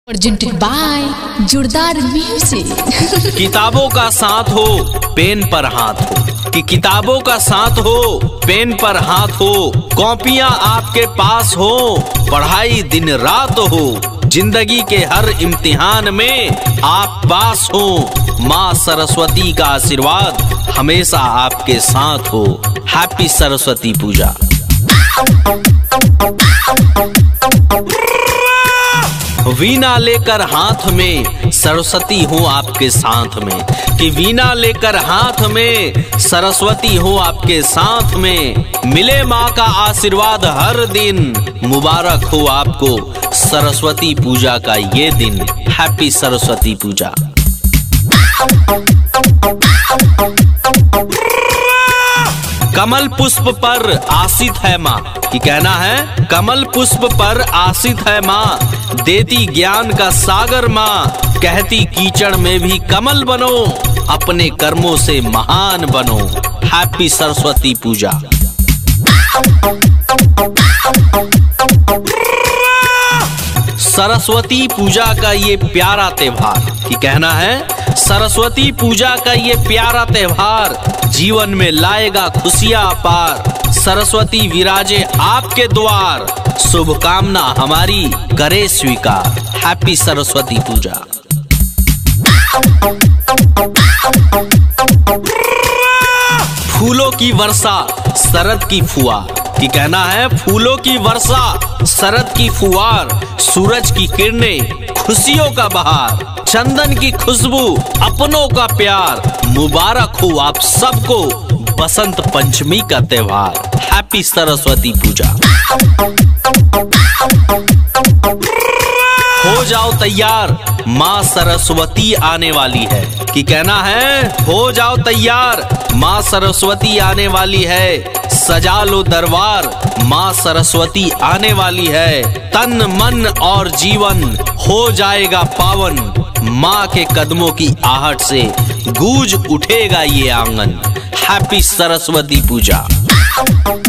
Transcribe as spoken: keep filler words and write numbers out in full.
Presented by जोरदार music. किताबों का साथ हो पेन पर हाथ हो, कि किताबों का साथ हो पेन पर हाथ हो, कॉपियां आपके पास हो, पढ़ाई दिन रात हो, जिंदगी के हर इम्तिहान में आप पास हो। माँ सरस्वती का आशीर्वाद हमेशा आपके साथ हो। हैप्पी सरस्वती पूजा। वीणा लेकर हाथ में सरस्वती हो आपके साथ में, कि वीणा लेकर हाथ में सरस्वती हो आपके साथ में। मिले माँ का आशीर्वाद हर दिन, मुबारक हो आपको सरस्वती पूजा का ये दिन। हैप्पी सरस्वती पूजा। कमल पुष्प पर आसित है माँ, कि कहना है कमल पुष्प पर आसित है माँ, देती ज्ञान का सागर माँ, कहती कीचड़ में भी कमल बनो, अपने कर्मों से महान बनो। हैप्पी सरस्वती पूजा। सरस्वती पूजा का ये प्यारा त्योहार, कि कहना है सरस्वती पूजा का ये प्यारा त्योहार जीवन में लाएगा खुशियां अपार। सरस्वती विराजे आपके द्वार, शुभकामना हमारी करे स्वीकार। हैप्पी सरस्वती पूजा। फूलों की वर्षा शरद की फुहार, कि कहना है फूलों की वर्षा शरद की फुहार, सूरज की किरणें खुशियों का बहार, चंदन की खुशबू अपनों का प्यार, मुबारक हो आप सबको बसंत पंचमी का त्योहार। हैप्पी सरस्वती पूजा। हो जाओ तैयार माँ सरस्वती आने वाली है, कि कहना है हो जाओ तैयार माँ सरस्वती आने वाली है, सजा लो दरबार माँ सरस्वती आने वाली है। तन मन और जीवन हो जाएगा पावन, माँ के कदमों की आहट से गूंज उठेगा ये आंगन। हैप्पी सरस्वती पूजा।